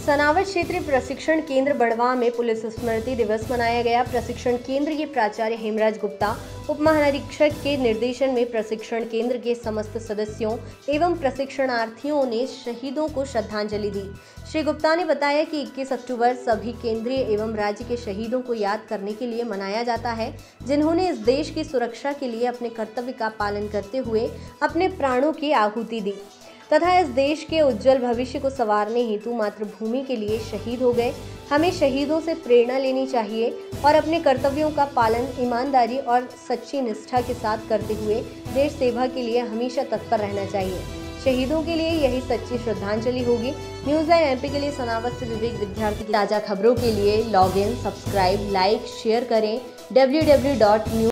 सनावद क्षेत्रीय प्रशिक्षण केंद्र बड़वा में पुलिस स्मृति दिवस मनाया गया। प्रशिक्षण केंद्र के प्राचार्य हेमराज गुप्ता, उप महानिरीक्षक के निर्देशन में प्रशिक्षण केंद्र के समस्त सदस्यों एवं प्रशिक्षणार्थियों ने शहीदों को श्रद्धांजलि दी। श्री गुप्ता ने बताया कि 21 अक्टूबर सभी केंद्रीय एवं राज्य के शहीदों को याद करने के लिए मनाया जाता है, जिन्होंने इस देश की सुरक्षा के लिए अपने कर्तव्य का पालन करते हुए अपने प्राणों की आहुति दी तथा इस देश के उज्जवल भविष्य को संवारने हेतु मातृभूमि के लिए शहीद हो गए। हमें शहीदों से प्रेरणा लेनी चाहिए और अपने कर्तव्यों का पालन ईमानदारी और सच्ची निष्ठा के साथ करते हुए देश सेवा के लिए हमेशा तत्पर रहना चाहिए। शहीदों के लिए यही सच्ची श्रद्धांजलि होगी। न्यूज़ लाइव एमपी के लिए सनावद से विवेक विद्यार्थी। ताज़ा खबरों के लिए log in, subscribe, like, share करें www.news